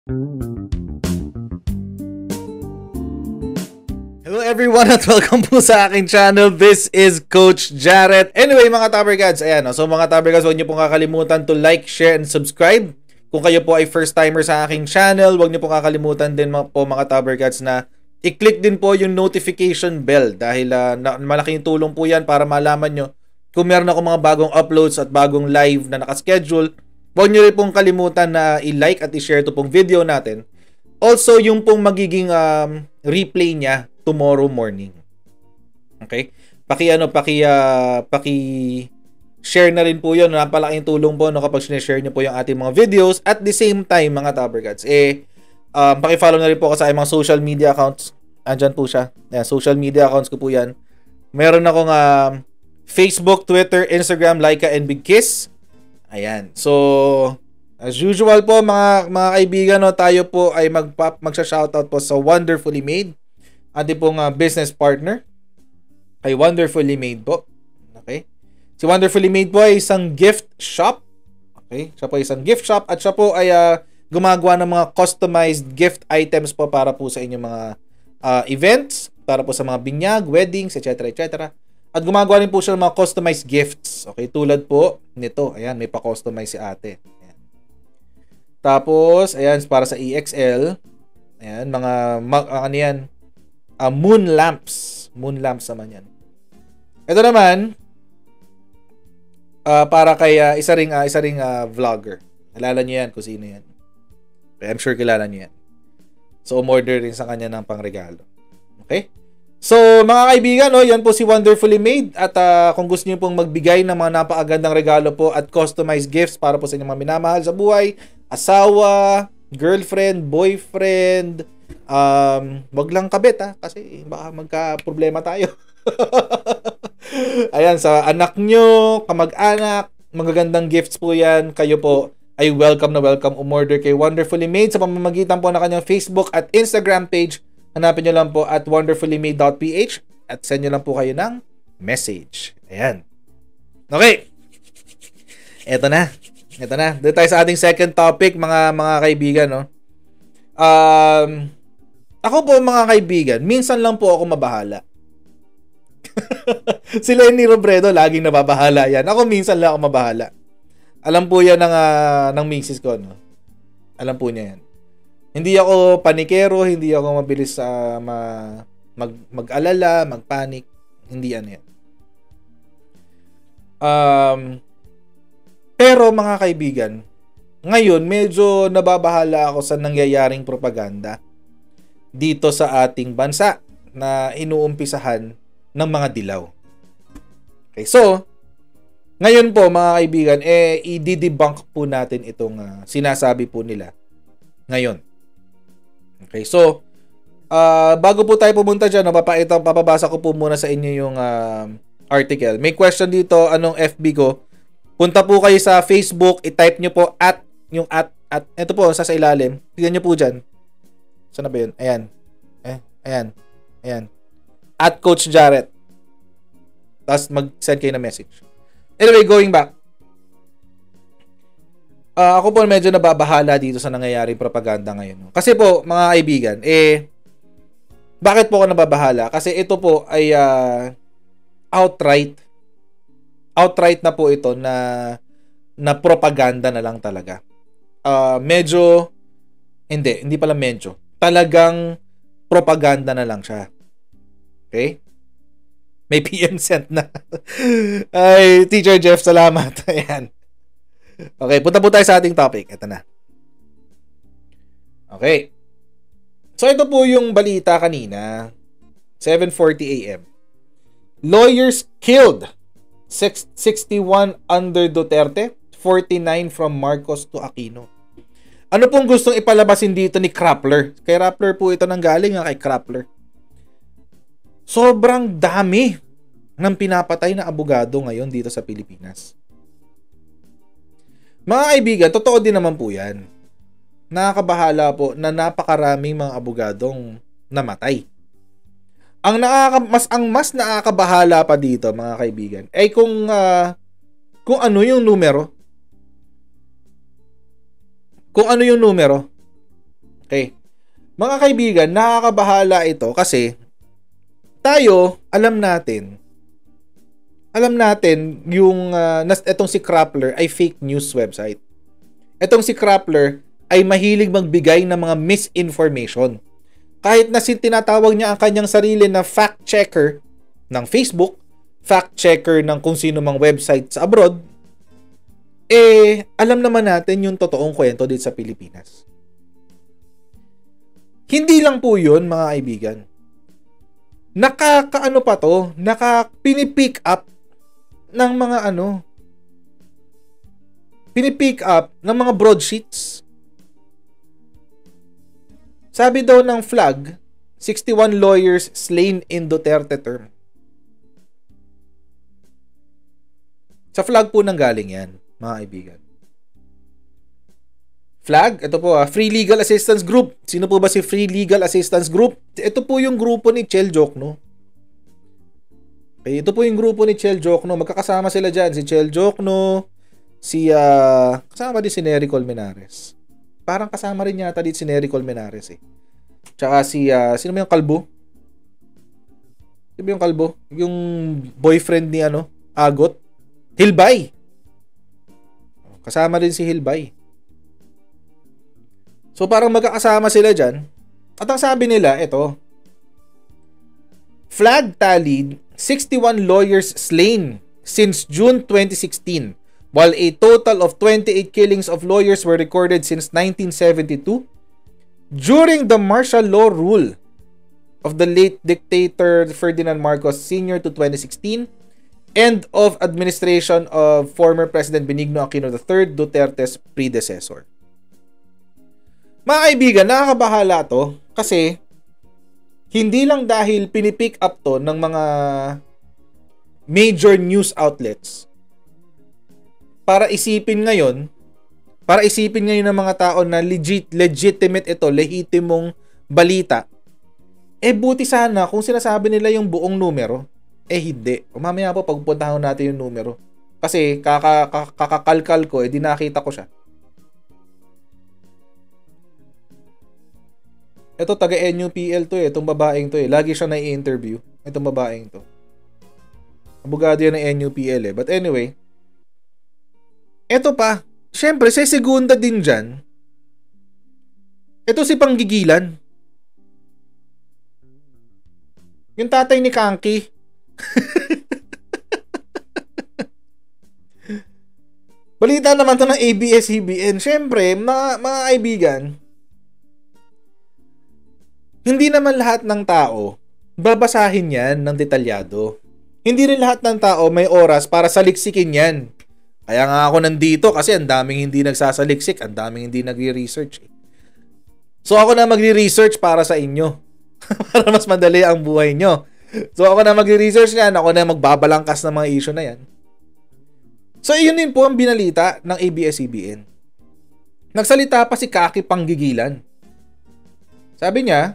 Hello everyone at welcome po sa aking channel. This is Coach Jarrett. Anyway mga Tabergods, ayan. So mga Tabergods, huwag niyo pong kakalimutan to like, share, and subscribe. Kung kayo po ay first timer sa aking channel, huwag niyo pong kakalimutan din po mga Tabergods na i-click din po yung notification bell dahil malaking tulong po yan para malaman nyo kung meron ako mga bagong uploads at bagong live na nakaschedule. Huwag niyo rin pong kalimutan na i-like at i-share to pong video natin. Also, yung pong magiging replay niya tomorrow morning. Okay? Paki-share na rin po 'yon. Napalaking tulong po no kapag share niyo po yung ating mga videos. At the same time, mga Tabergods, paki-follow na rin po ako sa aking mga social media accounts. Andyan po siya. Ayan, social media accounts ko po 'yan. Meron akong Facebook, Twitter, Instagram, Laika, and Big Kiss. Ayan. So, as usual po mga kaibigan, no, tayo po ay magsha-shoutout po sa Wonderfully Made. Ating pong business partner ay Wonderfully Made po. Okay? Si Wonderfully Made po ay isang gift shop. Okay? Siya po ay isang gift shop at siya po ay gumagawa ng mga customized gift items po para po sa inyong mga events, para po sa mga binyag, weddings, etc. etc. At gumagawa rin po siya ng mga customized gifts. Okay? Tulad po nito. Ayan, may pa-customize si ate. Ayan. Tapos, ayan, para sa EXL. Ayan, ano yan? Moon lamps. Moon lamps naman yan. Ito naman, para kay isa ring vlogger. Kilala niyo yan kung sino yan. I'm sure kilala niyo yan. So, umorder rin sa kanya ng pangregalo. Okay? So, mga kaibigan, no, yan po si Wonderfully Made. At kung gusto niyo pong magbigay ng mga napakagandang regalo po at customized gifts para po sa inyong mga minamahal sa buhay, asawa, girlfriend, boyfriend, wag lang kabit kasi baka magka-problema tayo. Ayan, sa anak nyo, kamag-anak, magagandang gifts po yan. Kayo po ay welcome na welcome umorder kay Wonderfully Made sa pamamagitan po ng kanyang Facebook at Instagram page. Hanapin nyo lang po at wonderfullymade.ph at send nyo lang po kayo ng message. Ayan. Okay. Ito na. Doon tayo sa ating second topic, mga kaibigan, no? Ako po, mga kaibigan, minsan lang po ako mabahala. Si Lenny Robredo, laging nababahala yan. Ako, minsan lang ako mabahala. Alam po yan ng misis ko, no? Alam po niya yan. Hindi ako panikero, hindi ako mabilis sa mag-alala, mag-panic. Hindi yan. Pero mga kaibigan, ngayon medyo nababahala ako sa nangyayaring propaganda dito sa ating bansa na inuumpisahan ng mga dilaw. Okay, so ngayon po mga kaibigan, i-debunk po natin itong sinasabi po nila ngayon. Okay, so bago po tayo pumunta dyan, papabasa ko po muna sa inyo yung article. May question dito, anong FB ko? Punta po kayo sa Facebook, i-type nyo po at ito po, sa ilalim. Tignan nyo po dyan. Saan na ba yun? Ayan. Ayan. At Coach Jarrett. Tapos mag-send kayo na message. Anyway, going back. Ako po medyo nababahala dito sa nangyayaring propaganda ngayon. Kasi po, mga kaibigan, bakit po ako nababahala? Kasi ito po ay outright na po ito na propaganda na lang talaga. Hindi pala medyo. Talagang propaganda na lang siya. Okay? May PM sent na. Ay, Teacher Jeff, salamat. Ayan. Okay, punta po tayo sa ating topic. Ito na. Okay. So, ito po yung balita kanina. 7:40 a.m. Lawyers killed. 61 under Duterte, 49 from Marcos to Aquino. Ano pong gustong ipalabasin dito ni Krappler? Kay Krappler po ito nanggaling kay Krappler. Sobrang dami ng pinapatay na abogado ngayon dito sa Pilipinas. Mga kaibigan, totoo din naman po yan. Nakakabahala po na napakaraming mga abogadong namatay. Ang mas nakakabahala pa dito, mga kaibigan, ay kung ano yung numero. Kung ano yung numero. Okay. Mga kaibigan, nakakabahala ito kasi tayo, alam natin yung etong si Crappler ay fake news website. Etong si Crappler ay mahilig magbigay ng mga misinformation. Kahit na tinatawag niya ang kanyang sarili na fact checker ng Facebook, fact checker ng kung sino mang website sa abroad, alam naman natin yung totoong kwento dito sa Pilipinas. Hindi lang po yun, mga kaibigan. Pinipick up ng mga pinipick up ng mga broadsheets. Sabi daw ng Flag, 61 lawyers slain in Duterte term. Sa Flag po nang galing yan, mga kaibigan. Flag, ito po Free Legal Assistance Group. Sino po ba si Free Legal Assistance Group? Ito po yung grupo ni Chel Jokno. Okay, ito po yung grupo ni Chel Jokno. Magkakasama sila dyan. Si Chel Jokno, kasama din si Nery Colmenares. Parang kasama rin yata din si Nery Colmenares eh. Tsaka sino ba yung kalbo? Sino ba yung kalbo? Yung boyfriend ni Agot? Hilbay. Kasama rin si Hilbay. So parang magkakasama sila dyan. At ang sabi nila, ito, Flag tallied 61 lawyers slain since June 2016, while a total of 28 killings of lawyers were recorded since 1972 during the martial law rule of the late dictator Ferdinand Marcos Sr. to 2016 and of administration of former President Benigno Aquino III, Duterte's predecessor. Mga kaibigan, nakakabahala to kasi hindi lang dahil pinipick up to ng mga major news outlets para isipin ngayon ng mga tao na legitimate ito, lehitimong balita. Buti sana kung sinasabi nila yung buong numero. Hindi. Mamaya po pagpuntahan natin yung numero. Kasi kakakalkal ko, di nakita ko siya. Ito, taga NUPL to itong babaeng to Lagi siya na-i-interview. Itong babaeng to. Abogado yan ng NUPL But anyway, ito pa. Siyempre, sa segunda din dyan, ito si Panggigilan. Yung tatay ni Kanki. Balita naman to ng ABS-CBN. Siyempre, mga kaibigan, hindi naman lahat ng tao babasahin yan ng detalyado. Hindi rin lahat ng tao may oras para saliksikin yan. Kaya nga ako nandito kasi ang daming hindi nagsasaliksik, ang daming hindi nagre-research. So ako na magre-research para sa inyo. Para mas madali ang buhay nyo. So ako na magre-research yan, ako na magbabalangkas ng mga issue na yan. So yun din po ang binalita ng ABS-CBN. Nagsalita pa si Kaki Panggigilan. Sabi niya,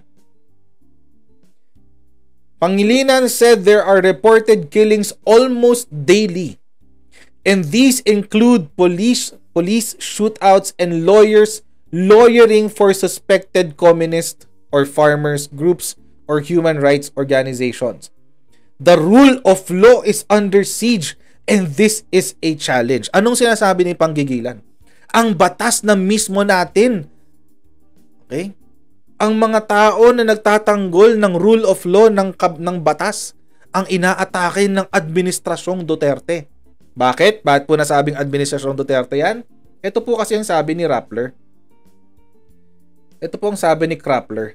Pangilinan said there are reported killings almost daily, and these include police shootouts and lawyers lawyering for suspected communist or farmers groups or human rights organizations. The rule of law is under siege and this is a challenge. Anong sinasabi ni Panggigilan? Ang batas na mismo natin. Okay? Ang mga tao na nagtatanggol ng rule of law ng batas ang inaatake ng Administrasyong Duterte. Bakit? Bakit po nasabing Administrasyong Duterte yan? Ito po kasi ang sabi ni Rappler. Ito po ang sabi ni Crappler.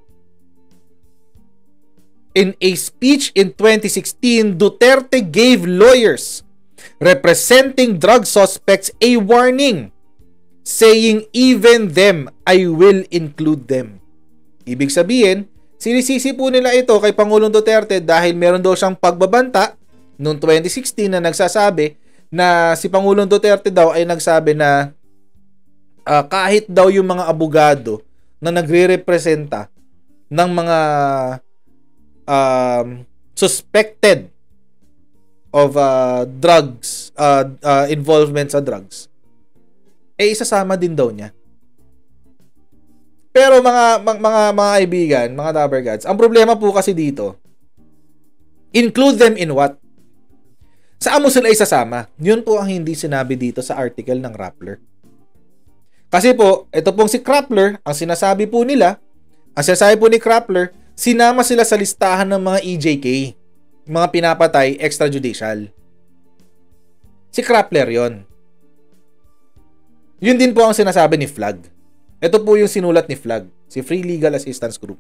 In a speech in 2016, Duterte gave lawyers representing drug suspects a warning, saying even them, I will include them. Ibig sabihin, sinisisi po nila ito kay Pangulong Duterte dahil meron daw siyang pagbabanta noong 2016 na nagsasabi na si Pangulong Duterte daw ay nagsabi na kahit daw yung mga abogado na nagre-representa ng mga suspected of drugs, involvement sa drugs, isasama din daw niya. Pero mga kaibigan, mga Dabber Gods, ang problema po kasi dito, include them in what? Saan mo sila isasama? Yun po ang hindi sinabi dito sa article ng Rappler. Kasi po, ito pong si Rappler, ang sinasabi po ni Rappler, sinama sila sa listahan ng mga EJK, mga pinapatay extrajudicial. Si Rappler yon. Yun din po ang sinasabi ni Flag. Ito po yung sinulat ni Flag, si Free Legal Assistance Group.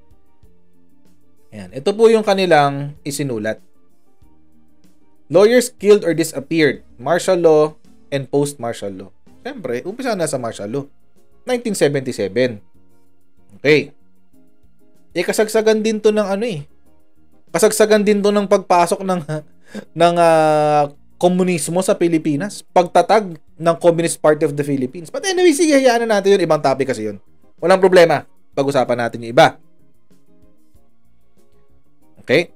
Ayan, ito po yung kanilang isinulat. Lawyers killed or disappeared, martial law and post-martial law. Siyempre, umpisa na sa martial law. 1977. Okay. Kasagsagan din to ng kasagsagan din to ng pagpasok ng komunismo sa Pilipinas. Pagtatag ng Communist Party of the Philippines. But anyway, sige, hayaan na natin yun. Ibang topic kasi yun. Walang problema. Pag-usapan natin yung iba. Okay?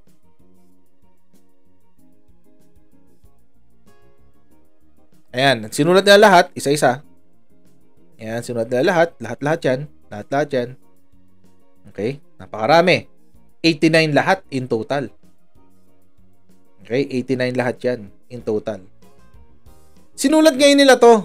Ayan. Sinulat nila lahat. Isa-isa. Ayan. Sinulat nila lahat. Lahat-lahat yan. Lahat-lahat yan. Okay? Napakarami. 89 lahat in total. Okay? 89 lahat yan in total. Sinulat ngayon nila to.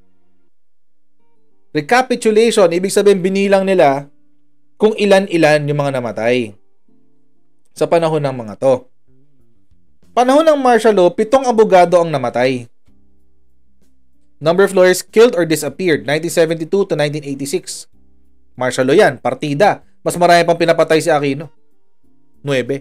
Recapitulation, ibig sabihin binilang nila kung ilan-ilan yung mga namatay sa panahon ng mga to. Panahon ng martial law, 7 abogado ang namatay. Number of lawyers killed or disappeared, 1972 to 1986. Martial law yan, partida. Mas marami pang pinapatay si Aquino. 9.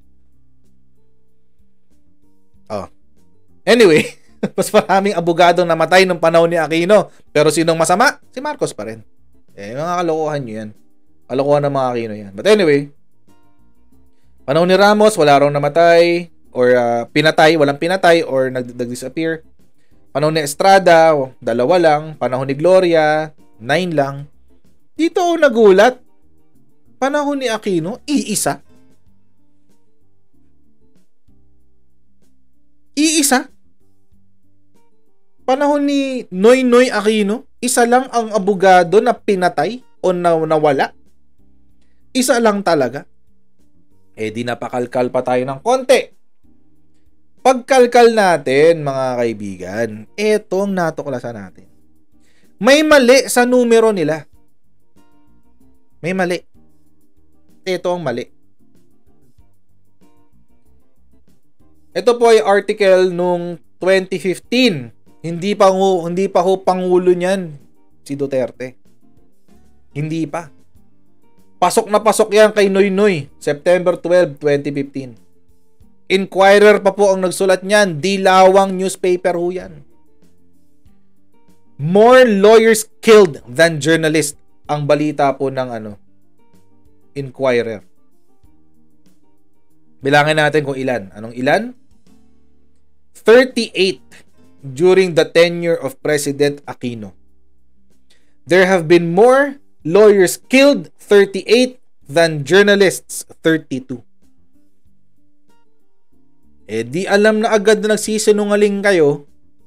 Oh. Anyway, mas maraming abogadong namatay nung panahon ni Aquino. Pero sinong masama? Si Marcos pa rin. Mga kalokohan nyo yan. Kalokohan ng mga Aquino yan. But anyway, panahon ni Ramos, wala raw namatay or pinatay, walang pinatay or nag-disappear. Panahon ni Estrada, 2 lang. Panahon ni Gloria, 9 lang. Dito ako nagulat. Panahon ni Aquino, iisa. Iisa. Panahon ni Noynoy Aquino, isa lang ang abogado na pinatay o nawala. Isa lang talaga. Di napakalkal pa tayo ng konti. Pagkalkal natin, mga kaibigan, etong natuklasan natin. May mali sa numero nila. May mali. Ito ang mali. Ito po ay article nung 2015. Hindi pa ho pangulo niyan si Duterte. Hindi pa. Pasok na pasok yan kay Noynoy, September 12, 2015. Inquirer pa po ang nagsulat niyan. Dilawang newspaper ho yan. More lawyers killed than journalists. Ang balita po ng Inquirer. Bilangin natin kung ilan. Anong ilan? 38 during the tenure of President Aquino. There have been more lawyers killed, 38, than journalists, 32. Di alam na agad na nagsisinungaling kayo.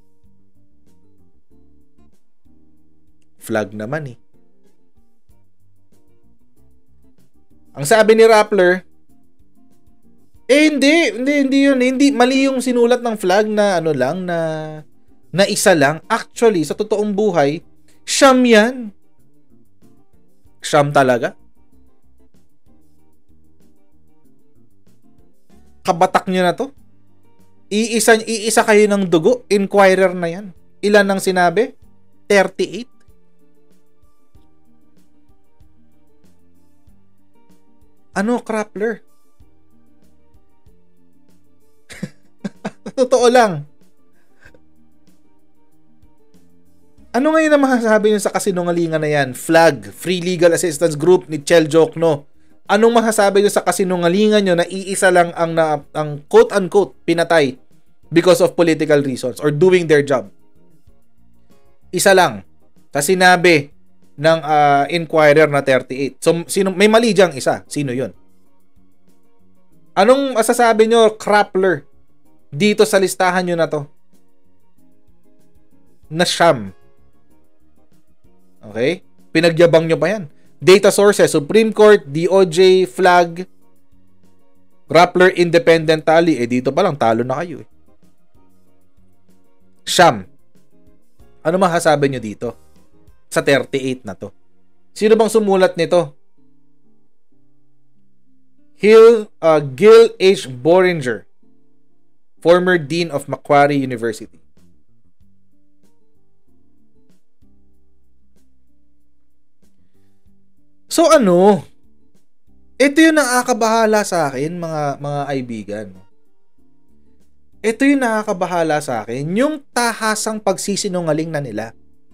Flag naman Ang sabi ni Rappler, hindi yun. Hindi, mali yung sinulat ng Flag na na isa lang. Actually, sa totoong buhay, siyam yan. Siyam talaga. Kabatak nyo na to. Iisa kayo ng dugo. Inquirer na yan. Ilan ang sinabi? 38. Rappler? Totoo lang. Ano ngayon ang masasabi niyo sa kasinungalingan na yan? Flag, Free Legal Assistance Group ni Chel Jokno. Anong masasabi niyo sa kasinungalingan niyo na iisa lang ang quote-unquote pinatay because of political reasons or doing their job? Isa lang. Sa sinabi ng Inquirer na 38. So, may mali diyang isa. Sino yun? Anong masasabi niyo, Rappler, dito sa listahan nyo na to? Na siyam. Okay? Pinagyabang nyo pa yan. Data sources, Supreme Court, DOJ, Flag, Rappler Independent Tally. Dito pa lang, talo na kayo. Siyam. Ano masasabi nyo dito? Sa 38 na to. Sino bang sumulat nito? Gil H. Boringer, former Dean of Macquarie University. So ano? Ito yung nakakabahala sa akin, mga kaibigan. Ito yung nakakabahala sa akin, yung tahasang pagsisinungaling na nila.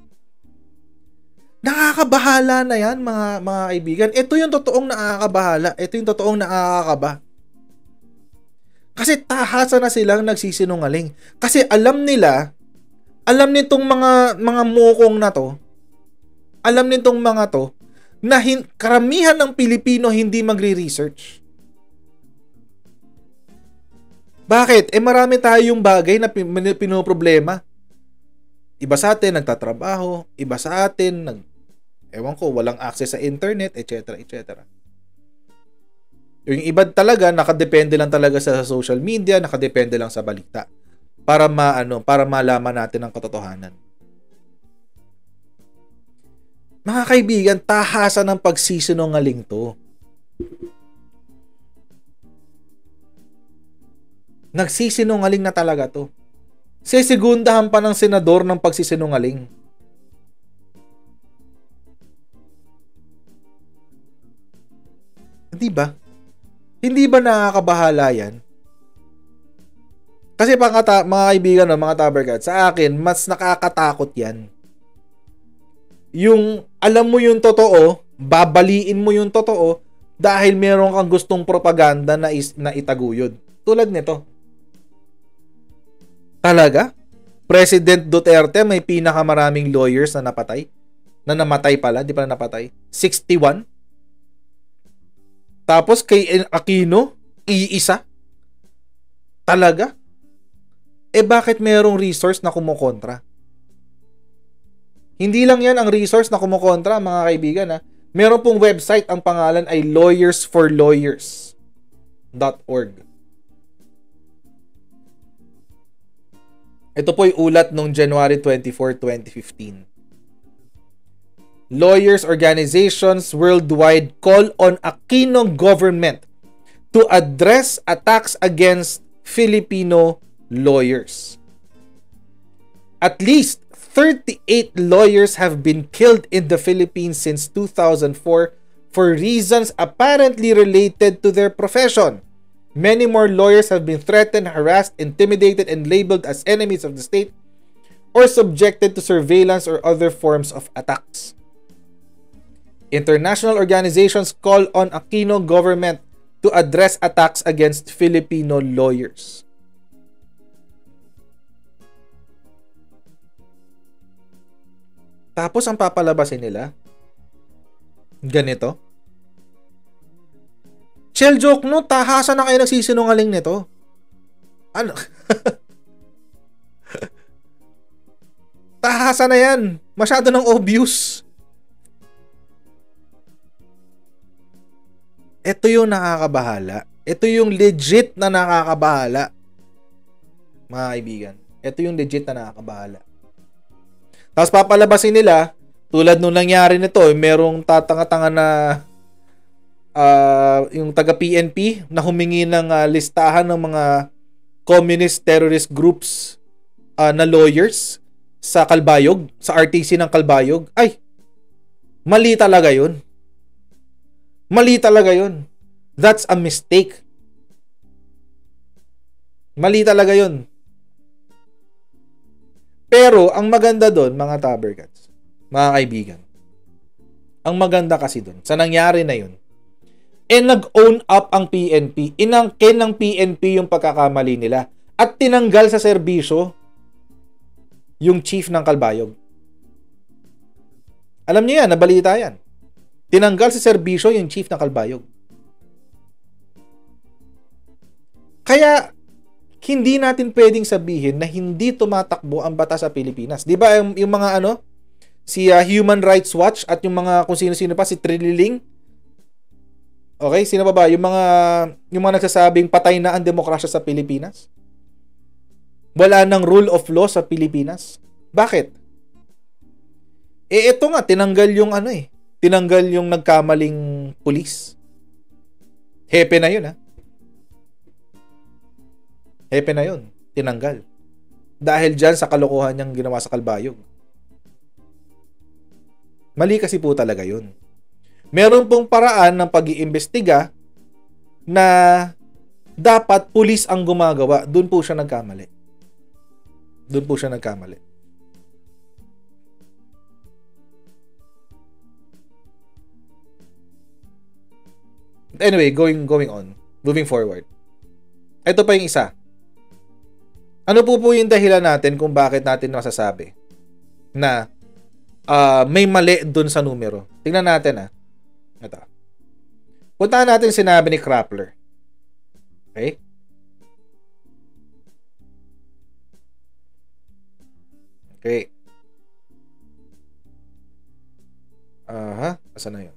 Nakakabahala na yan, mga kaibigan. Ito yung totoong nakakabahala. Ito yung totoong nakakakaba. Kasi tahasa na silang nagsisinungaling. Kasi alam nitong mga mukong na to, alam nitong mga to, na karamihan ng Pilipino hindi magre-research. Bakit? Marami tayong bagay na pinoproblema. Iba sa atin nagtatrabaho, iba sa atin walang access sa internet, etc., etc. Yung iba talaga nakadepende lang talaga sa social media, nakadepende lang sa balita para malaman natin ang katotohanan. Mga kaibigan, tahasa ng pagsisinungaling to. Nagsisinungaling na talaga to. Segundahan pa ng senador ng pagsisinungaling. Hindi ba? Hindi ba nakakabahala yan? Kasi mga kaibigan, mga tabergat, sa akin, mas nakakatakot yan. Yung alam mo yung totoo, babaliin mo yung totoo dahil meron kang gustong propaganda na itaguyod. Tulad nito. Talaga? President Duterte may pinakamaraming lawyers na napatay? Na namatay pala, di pa na napatay? 61? Tapos kay Aquino, iisa? Talaga? Bakit merong resource na kumukontra? Hindi lang yan ang resource na kumukontra, mga kaibigan. Meron pong website, ang pangalan ay lawyersforlawyers.org. Ito po yung ulat noong January 24, 2015. Lawyers organizations worldwide call on Aquino government to address attacks against Filipino lawyers. At least 38 lawyers have been killed in the Philippines since 2004 for reasons apparently related to their profession. Many more lawyers have been threatened, harassed, intimidated, and labeled as enemies of the state or subjected to surveillance or other forms of attacks. International organizations call on Aquino government to address attacks against Filipino lawyers. Tapos ang papalabasin nila, ganito. Shell joke, no? Tahasa na kayo nagsisinungaling nito. Ano? Tahasa na yan. Masyado ng obvious. Ito yung nakakabahala. Ito yung legit na nakakabahala. Mga kaibigan. Ito yung legit na nakakabahala. Tapos papalabasin nila, tulad nung nangyari nito, merong tatanga-tanga na yung taga-PNP na humingi ng listahan ng mga communist terrorist groups na lawyers sa Calbayog, sa RTC ng Calbayog. Ay, mali talaga yun. Mali talaga yun. That's a mistake. Mali talaga yun. Pero, ang maganda doon, mga Tabercats, mga kaibigan, ang maganda kasi doon, sa nangyari na yun, nag-own up ang PNP, inangkin ng PNP yung pagkakamali nila, at tinanggal sa serbisyo yung chief ng Calbayog. Alam niyo yan, nabalita yan. Tinanggal sa serbisyo yung chief ng Calbayog. Kaya, hindi natin pwedeng sabihin na hindi tumatakbo ang batas sa Pilipinas. 'Di ba yung mga si Human Rights Watch at yung mga kung sino-sino pa, si Trililing. Okay, sino pa ba? Yung mga nagsasabing patay na ang demokrasya sa Pilipinas. Wala nang rule of law sa Pilipinas. Bakit? Ito nga, tinanggal yung tinanggal yung nagkamaling pulis. Hepe na yun, Hepe na yun. Tinanggal. Dahil dyan sa kalokohan niyang ginawa sa Kalbayog. Mali kasi po talaga yun. Meron pong paraan ng pag-iimbestiga na dapat pulis ang gumagawa. Doon po siya nagkamali. Anyway, going on. Moving forward. Ito pa yung isa. Ano po yung dahilan natin kung bakit natin masasabi na may mali dun sa numero? Tingnan natin Ito. Puntahan natin sinabi ni Krappler. Okay? Okay. Asan na yun?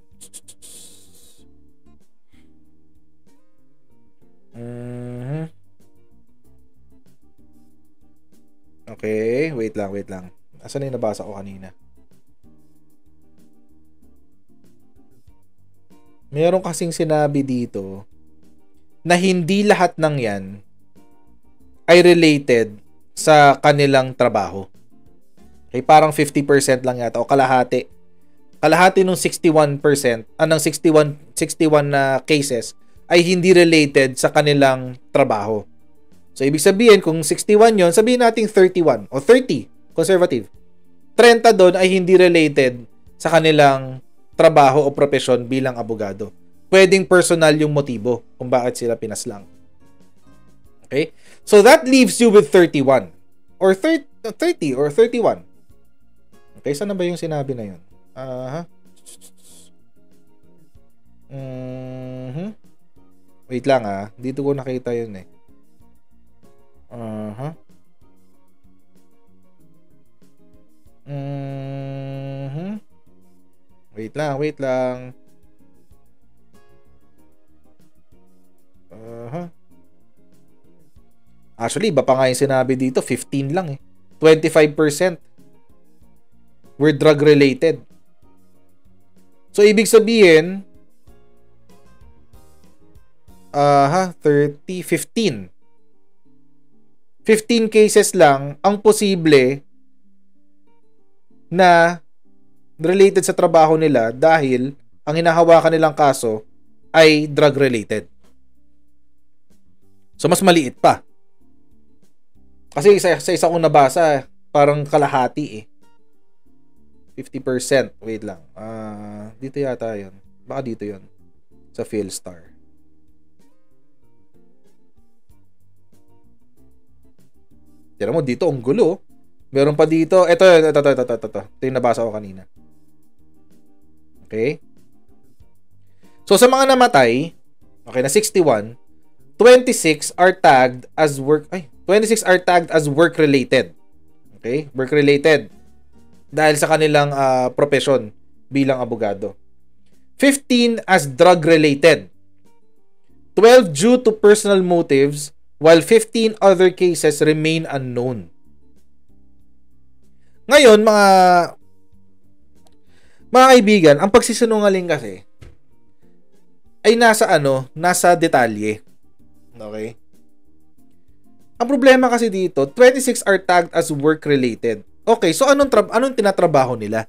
Okay, wait lang. Asan na yung nabasa ko kanina? Meron kasing sinabi dito na hindi lahat ng yan ay related sa kanilang trabaho. Okay, parang 50% lang yata o kalahati. Kalahati ng 61%, ng 61 na cases ay hindi related sa kanilang trabaho. So, ibig sabihin, kung 61 yon, sabihin natin 31 o 30, conservative. 30 doon ay hindi related sa kanilang trabaho o profesyon bilang abogado. Pwedeng personal yung motibo kung bakit sila pinaslang. Okay? So, that leaves you with 31 or 30 or 31. Okay, saan na ba yung sinabi na yun? Wait lang dito ko nakita yun Wait lang. Actually, iba pa nga yung sinabi dito, 15 lang 25% were drug-related. So, ibig sabihin, 15 cases lang ang posible na related sa trabaho nila dahil ang hinahawakan nilang kaso ay drug-related. So, mas maliit pa. Kasi sa isa kong nabasa, parang kalahati 50%. Wait lang. Dito yata yun. Baka dito yun. Sa Philstar. Tira mo, dito ang gulo. Meron pa dito. Ito. Ito yung nabasa ko kanina. Okay? So, sa mga namatay, okay, na 61, 26 are tagged as work-related. Okay? Work-related. Dahil sa kanilang profesyon bilang abogado. 15 as drug-related. 12 due to personal motives, while 15 other cases remain unknown. Ngayon, mga kaibigan, ang pagsisinungaling kasi ay nasa detalye. Okay? Ang problema kasi dito, 26 are tagged as work-related. Okay, so anong tinatrabaho nila?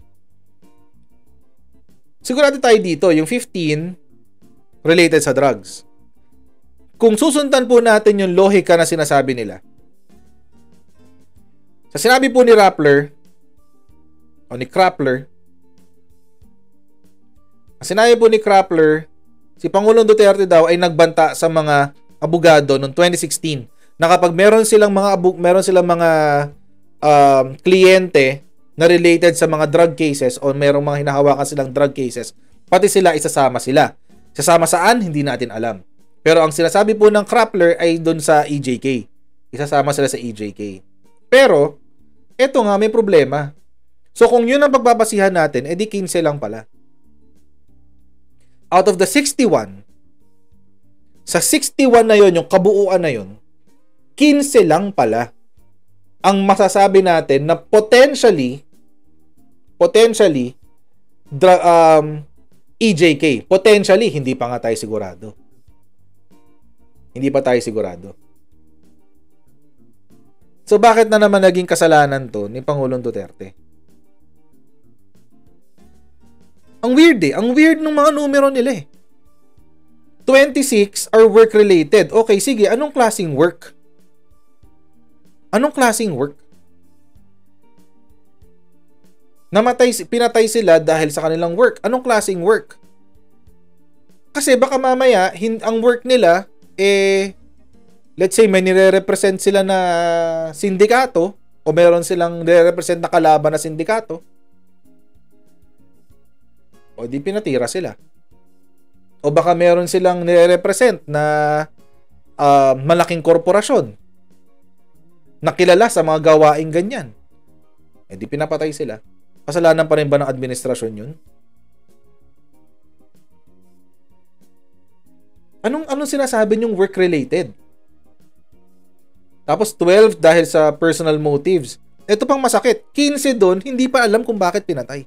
Sigurado tayo dito, yung 15 related sa drugs. Kung susundan po natin yung lohika na sinasabi nila. Sa sinabi po ni Krappler, si Pangulong Duterte daw ay nagbanta sa mga abogado noong 2016 na kapag meron silang mga kliyente na related sa mga drug cases o merong mga hinahawakan silang drug cases, pati sila isasama sila. Sasama saan? Hindi natin alam. Pero ang sinasabi po ng Krappler ay doon sa EJK. Isasama sila sa EJK. Pero, eto nga may problema. So kung yun ang pagbabasihan natin, edi 15 lang pala. Out of the 61, sa 61 na yun, yung kabuuan na yun, 15 lang pala ang masasabi natin na potentially EJK. Potentially, hindi pa nga tayo sigurado. Hindi pa tayo sigurado. So bakit na naman naging kasalanan to ni Pangulong Duterte? Ang weird eh. Ang weird ng mga numero nila eh. 26 are work-related. Okay, sige. Anong klaseng work? Anong klaseng work? Pinatay sila dahil sa kanilang work. Anong klaseng work? Kasi baka mamaya, ang work nila, let's say may nire-represent sila na sindikato o meron silang nire-represent na kalaban na sindikato, o di pinatira sila. O baka meron silang nire-represent na malaking korporasyon na kilala sa mga gawaing ganyan. Di pinapatay sila. Kasalanan pa rin ba ng administrasyon yun? Anong sinasabi niyong work-related? Tapos 12 dahil sa personal motives. Ito pang masakit. 15 doon, hindi pa alam kung bakit pinatay.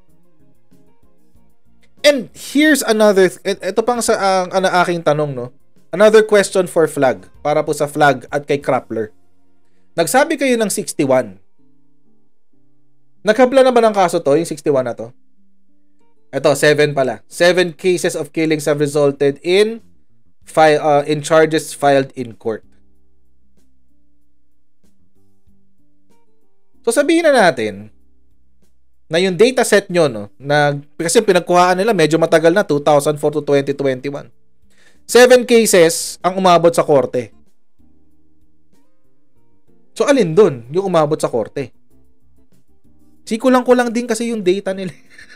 And here's another, ito pang sa aking tanong, no? Another question for Flag. Para po sa Flag at kay Krappler. Nagsabi kayo ng 61. Naghabla na ba ng kaso to, yung 61 na to? Ito, 7 pala. 7 cases of killings have resulted in charges filed in court. So sabihin na natin na yung data set nyo, no, kasi pinagkuhaan nila medyo matagal na, 2004 to 2021. 7 cases ang umabot sa korte. So alin dun yung umabot sa korte? Si kulang-kulang din kasi yung data nila.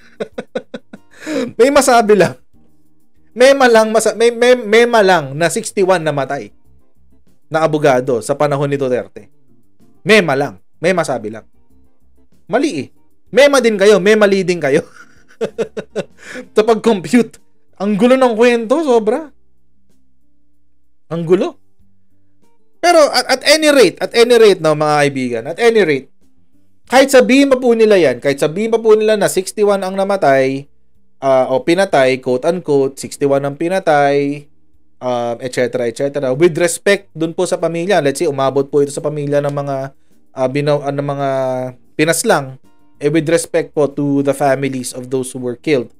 May masabi lang. May malang na 61 namatay na abogado sa panahon ni Duterte. Mema lang. May masabi lang. Mali eh. Mema din kayo. Mali din kayo. Sa pag-compute. Ang gulo ng kwento, sobra. Ang gulo. Pero at any rate, no, mga kaibigan, at any rate, kahit sabihin pa po nila yan, na 61 ang namatay, o pinatay, quote-unquote, 61 ang pinatay, etc., etc. With respect dun po sa pamilya, let's say, umabot po ito sa pamilya ng mga ng mga pinaslang, with respect po to the families of those who were killed.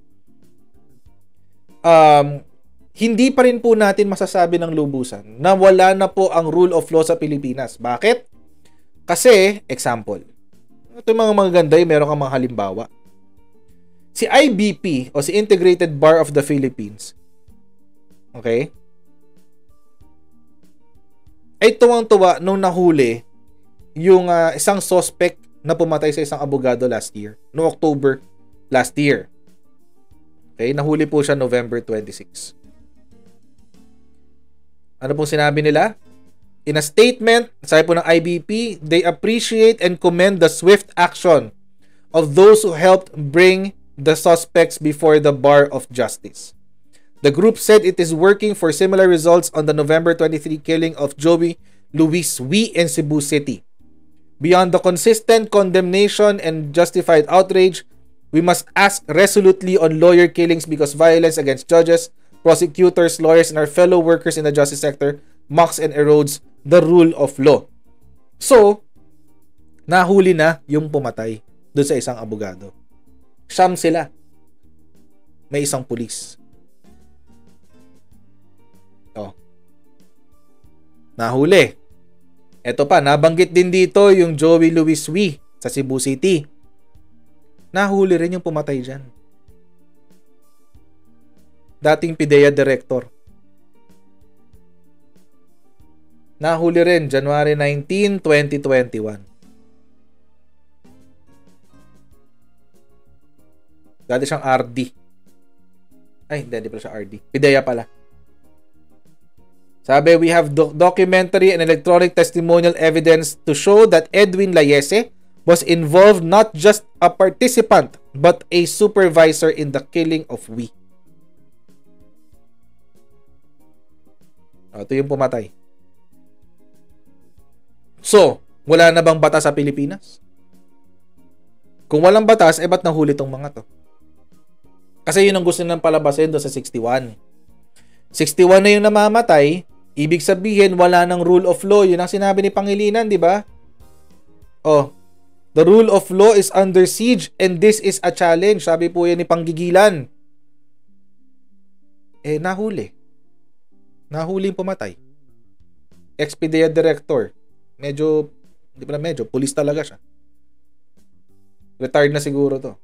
Hindi pa rin po natin masasabi ng lubusan na wala na po ang rule of law sa Pilipinas. Bakit? Kasi, example, ito mga magaganda, meron kang mga halimbawa. Si IBP o si Integrated Bar of the Philippines, okay, ay tuwang-tuwa nung nahuli yung isang suspect na pumatay sa isang abogado last year, no October last year. Okay, nahuli po siya November 26. Ano pong sinabi nila? In a statement, sabi po ng IBP, they appreciate and commend the swift action of those who helped bring the suspects before the bar of justice. The group said it is working for similar results on the November 23 killing of Joey Luis Wee in Cebu City. Beyond the consistent condemnation and justified outrage, we must act resolutely on lawyer killings because violence against judges, prosecutors, lawyers, and our fellow workers in the justice sector mocks and erodes the rule of law. So, nahuli na yung pumatay doon sa isang abogado. Siyam sila. May isang pulis. Nahuli. Ito pa, nabanggit din dito yung Joey Luis Wee sa Cebu City. Nahuli rin yung pumatay dyan. Dating PIDEA director. Nahuli rin January 19, 2021. Dati siyang RD. Ay, hindi pala siya RD. PIDEA pala. Sabi, we have documentary and electronic testimonial evidence to show that Edwin Layese was involved, not just a participant but a supervisor in the killing of Wee. Ito yung pumatay. So, wala na bang batas sa Pilipinas? Kung walang batas, ba't nahuli tong mga to? Kasi yun ang gusto nilang palabasin doon sa 61. 61 na yung namamatay, ibig sabihin wala nang rule of law. Yun ang sinabi ni Pangilinan, di ba? Oh, the rule of law is under siege and this is a challenge. Sabi po yan ni Panggigilan. Nahuli. Nahuli yung pumatay. Ex-PDEA director. Medyo, hindi pala medyo, pulis talaga siya. Retired na siguro to.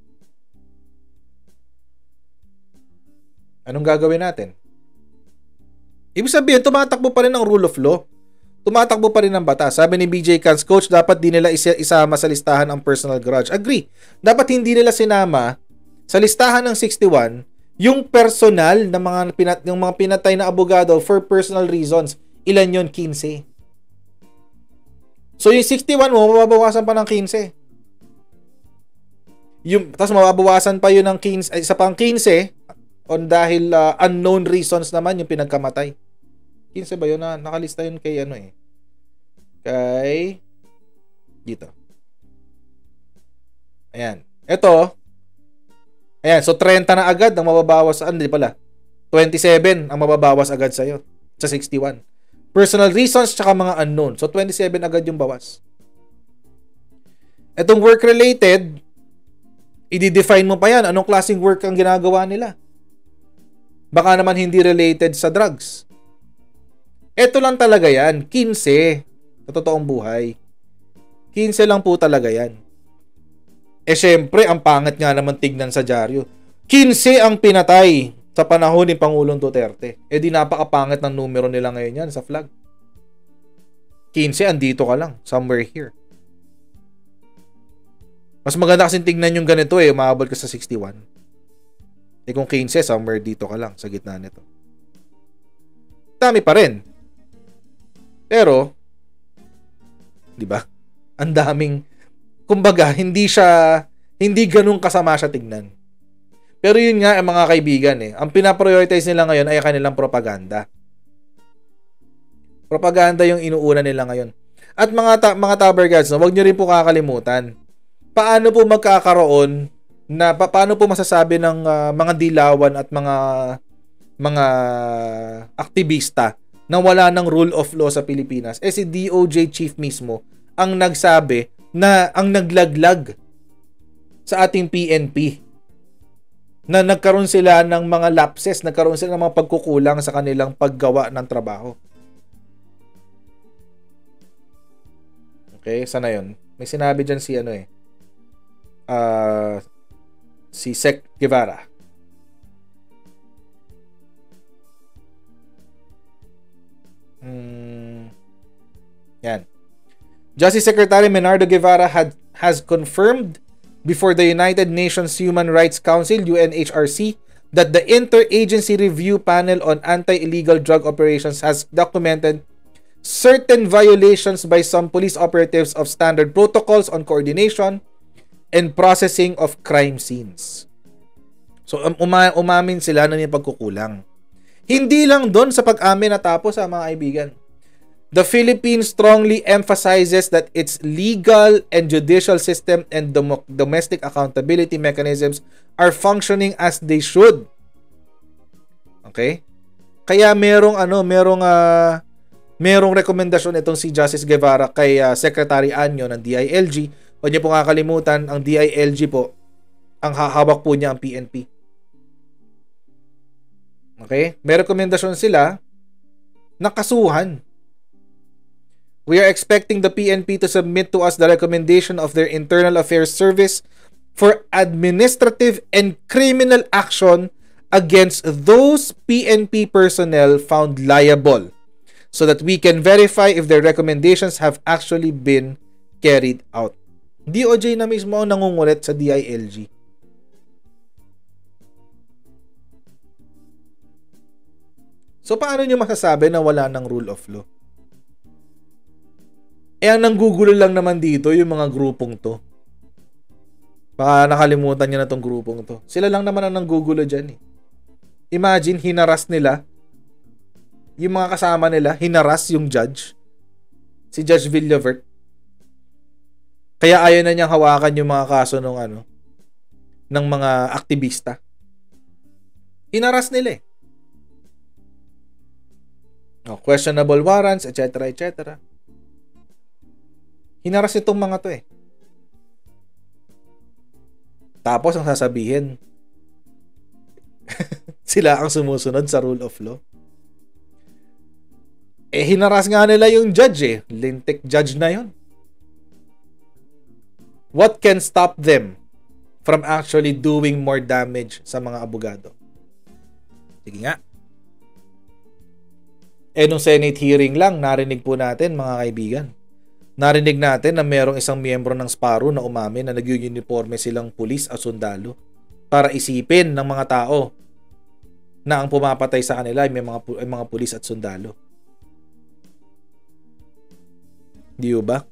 Anong gagawin natin? Ibig sabihin, tumatakbo pa rin ang rule of law. Tumatakbo pa rin ang batas. Sabi ni BJ Cans, Coach, dapat di nila isama sa listahan ang personal grudge. Agree. Dapat hindi nila sinama sa listahan ng 61 yung personal na yung mga pinatay na abogado for personal reasons. Ilan yon? 15. So yung 61 mo, mababawasan pa ng 15. Tapos mababawasan pa yun ng 15, isa pang 15 on dahil unknown reasons naman yung pinagkamatay. 15 ba yun? Nakalista yun kay kay dito. Ayan. Ito. Ayan. So 30 na agad ang mababawas. Hindi pala. 27 ang mababawas agad sa'yo sa 61. Personal reasons tsaka mga unknown. So 27 agad yung bawas. Itong work-related, i-define mo pa yan. Anong klaseng work ang ginagawa nila? Baka naman hindi related sa drugs. Ito lang talaga yan. 15. Sa totoong buhay. 15 lang po talaga yan. Syempre, ang pangit nga naman tignan sa dyaryo. 15 ang pinatay sa panahon ni Pangulong Duterte. Di napakapangit ng numero nila ngayon yan sa flag. 15, andito ka lang. Somewhere here. Mas maganda kasing tignan yung ganito umabot ka sa 61. Kung 15, somewhere dito ka lang sa gitna nito. Dami pa rin. Pero, di ba? Ang daming, kumbaga, hindi ganun kasama siya tignan. Pero yun nga, mga kaibigan ang pinaprioritize nila ngayon ay kanilang propaganda. Propaganda yung inuuna nila ngayon. At mga Tabergads, huwag nyo rin po kakalimutan. Paano po magkakaroon paano po masasabi ng mga dilawan at mga aktivista na wala ng rule of law sa Pilipinas? Si DOJ chief mismo ang nagsabi na ang naglaglag sa ating PNP, na nagkaroon sila ng mga lapses, nagkaroon sila ng mga pagkukulang sa kanilang paggawa ng trabaho. Okay, sana yun. May sinabi dyan si Sec Guevara. Yan. Justice Secretary Menardo Guevara has confirmed before the United Nations Human Rights Council, UNHRC, that the Interagency Review Panel on Anti-Illegal Drug Operations has documented certain violations by some police operatives of standard protocols on coordination and processing of crime scenes. So, umamin sila na yung pagkukulang. Hindi lang doon sa pag-amin natapos, mga kaibigan. The Philippines strongly emphasizes that its legal and judicial system and domestic accountability mechanisms are functioning as they should. Okay? Kaya merong rekomendasyon itong si Justice Guevara kay Secretary Anyo ng DILG. Huwag niyo po kakalimutan, ang DILG po, ang hahawak po niya ang PNP. Okay? May rekomendasyon sila na kasuhan. We are expecting the PNP to submit to us the recommendation of their Internal Affairs Service for administrative and criminal action against those PNP personnel found liable, so that we can verify if their recommendations have actually been carried out. DOJ na mismo ang nangungulit sa DILG. So paano nyo masasabi na wala ng rule of law? Ang nanggugulo lang naman dito, yung mga grupong to. Baka nakalimutan niya na tong grupong to. Sila lang naman ang nanggugulo dyan eh. Imagine, hinaras nila. Yung mga kasama nila, hinaras yung judge. Si Judge Villavert. Kaya ayaw na niyang hawakan yung mga kaso ng mga aktivista. Hinaras nila eh. Questionable warrants, etc. etc. Hinaras itong mga to eh. Tapos ang sasabihin, sila ang sumusunod sa rule of law. Hinaras nga nila yung judge eh. Lintik judge na yun. What can stop them from actually doing more damage sa mga abogado? Sige nga. Nung Senate hearing lang, narinig po natin mga kaibigan. Narinig natin na merong isang miyembro ng Sparrow na umamin na nag-uniforme silang pulis at sundalo para isipin ng mga tao na ang pumapatay sa kanila ay mga pulis at sundalo. Di ba?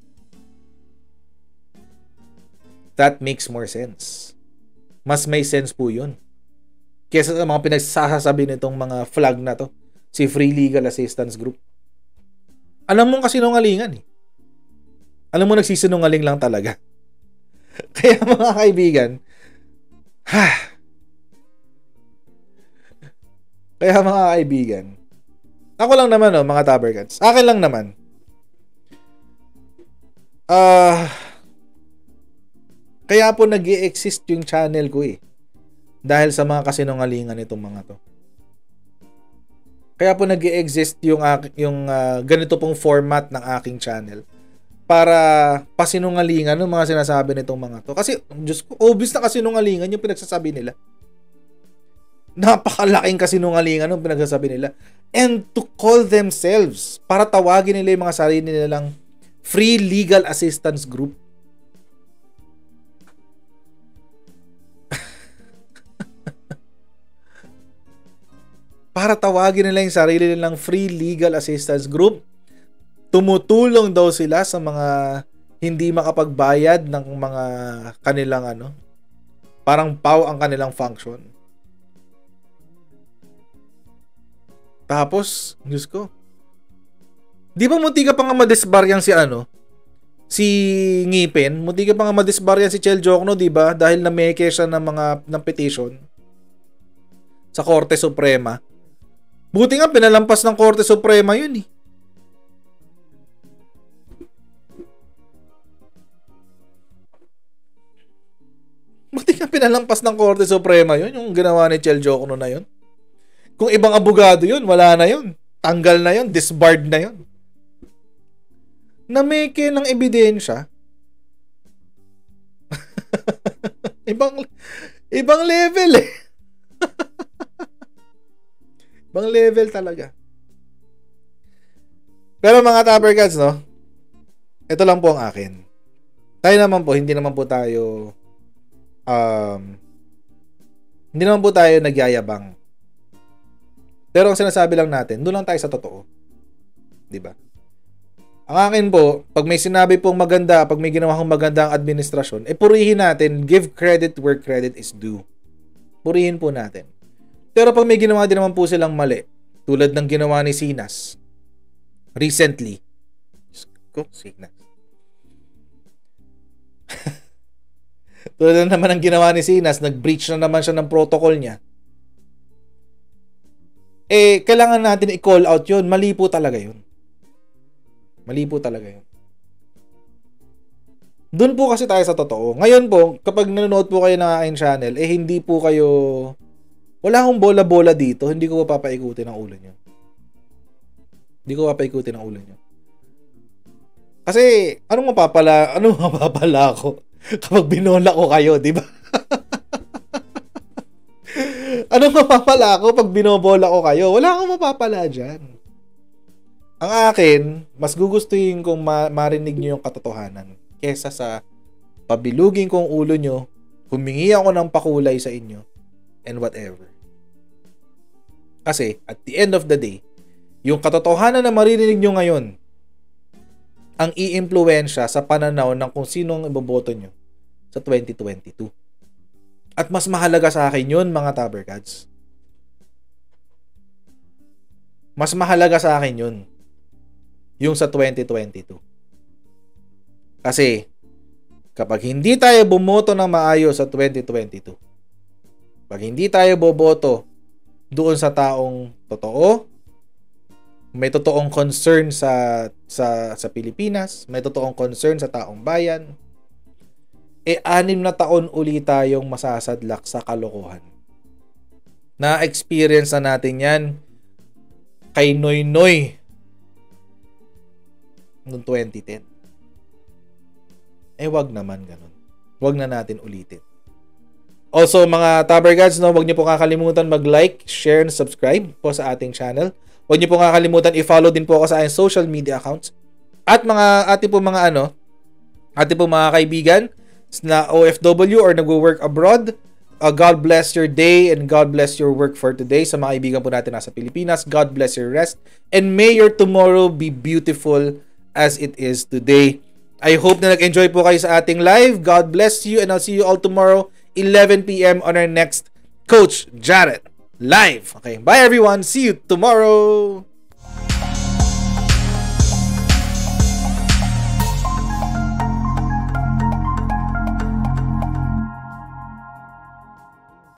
That makes more sense. Mas may sense po yun. Kesa sa mga pinagsasabi nitong mga flag na to. Si Free Legal Assistance Group. Alam mo kasinungalingan eh. Alam mo nagsisinungaling lang talaga. Kaya mga kaibigan, ako lang naman mga Tabercats. Akin lang naman. Kaya po nag-i-exist yung channel ko eh. Dahil sa mga kasinungalingan nitong mga to. Kaya po nag-i-exist yung ganito pong format ng aking channel para pasinungalingan ng mga sinasabi nitong mga to. Kasi, Diyos ko, obvious na kasinungalingan yung pinagsasabi nila. Napakalaking kasinungalingan yung pinagsasabi nila. And to call themselves, para tawagin nila yung mga sarili nilang Free Legal Assistance Group. Para tawagin nila yung sarili nilang Free Legal Assistance Group. Tumutulong daw sila sa mga hindi makapagbayad ng mga kanilang parang PAW ang kanilang function. Tapos, Diyos ko, di ba munti ka pa nga madisbaryan si Ngipin? Munti ka pa nga madisbaryan si Chel Jokno, di ba? Dahil nameke siya ng petition sa Korte Suprema. Buti nga pinalampas ng Korte Suprema yun eh. Buti nga pinalampas ng Korte Suprema yun, yung ginawa ni Chel Jokno na yun. Kung ibang abogado yun, wala na yun. Tanggal na yun, disbarred na yun. Nameke ng ebidensya. ibang level eh. Ibang level talaga. Pero mga Tabercats, ito lang po ang akin. Tayo naman po, hindi naman po tayo nagyayabang. Pero ang sinasabi lang natin, doon lang tayo sa totoo. 'Di ba? Ang akin po, pag may sinabi pong maganda, pag may ginawa kong maganda ang administrasyon, purihin natin, give credit where credit is due. Purihin po natin. Pero pag may ginawa din naman po silang mali, tulad ng ginawa ni Sinas recently. Sinas. Tulad naman ng ginawa ni Sinas, nag-breach na naman siya ng protocol niya. Kailangan natin i-call out yun. Mali po talaga yun. Doon po kasi tayo sa totoo. Ngayon po, kapag nanonood po kayo ng aking channel, hindi po kayo, wala akong bola-bola dito, hindi ko papaikutin ang ulo nyo. Kasi, anong mapapala ako kapag binola ko kayo, di ba? Anong mapapala ako pag binobola ko kayo? Wala akong mapapala dyan. Ang akin, mas gugustuhin kong marinig nyo yung katotohanan kesa sa pabilugin kong ulo nyo, humingi ako ng pakulay sa inyo, and whatever. Kasi, at the end of the day, yung katotohanan na maririnig nyo ngayon ang iimpluwensya sa pananaw ng kung sinong iboboto nyo sa 2022. At mas mahalaga sa akin yun, mga Tabercats. Mas mahalaga sa akin yun. Yung sa 2022. Kasi, kapag hindi tayo bumoto ng maayos sa 2022, pag hindi tayo boboto doon sa taong totoo, may totoong concern sa Pilipinas, may totoong concern sa taong bayan, 6 na taon uli tayong masasadlak sa kalokohan. Na-experience na natin yan kay Noy Noy noong 2010. Wag naman ganun. Wag na natin ulitin. Also, mga Tabercats, wag niyo po kakalimutan mag-like, share, and subscribe po sa ating channel. Wag niyo po kakalimutan i-follow din po ako sa ating social media accounts. At mga ating po mga kaibigan na OFW or nagwo-work abroad, God bless your day and God bless your work for today. Sa mga kaibigan po natin nasa Pilipinas, God bless your rest. And may your tomorrow be beautiful as it is today. I hope na nag-enjoy po kayo sa ating live. God bless you and I'll see you all tomorrow, 11 p.m. on our next Coach Jarrett Live. Okay, bye everyone. See you tomorrow.